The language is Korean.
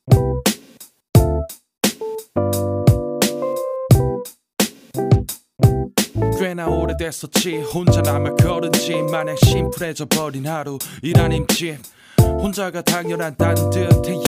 꽤나 오래됐었지 혼자 남아 걸은 집 마냥 심플해져 버린 하루 이란 임집 혼자가 당연하다는 듯해